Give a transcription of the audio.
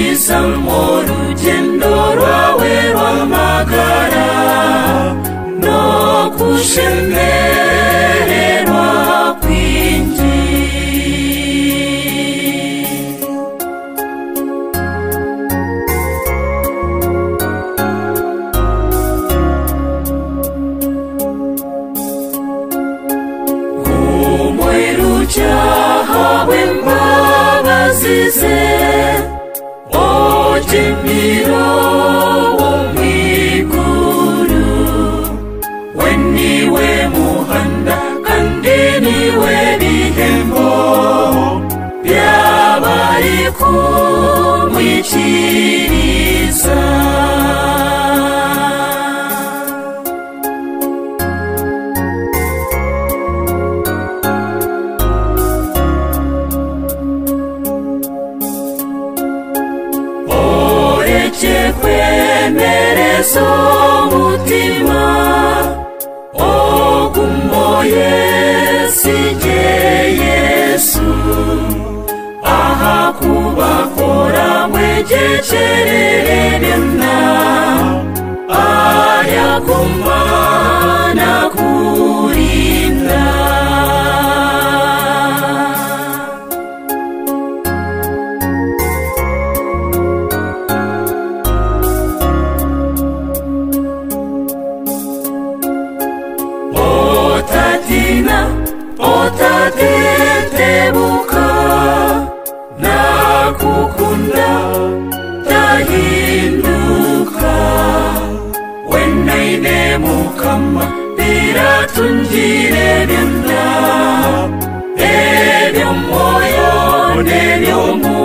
Nisamo urugendo rwawe rw'amagara no gushemererwa kwinshi. Umwirucyaha w'imbabazize Ojemiro w'umwiguru, we niwe muhanda kandi niwe bihembo by'abari kumwikiriza. Kwemereza umutima ogumoye sije Yesu, aha kubakora mwejecerere byonna ayagumana kurinda. Otatetebuka nakukunda tahinduka, wenaine mukama biratungire byonna ebyo mwoyo n'ebyomu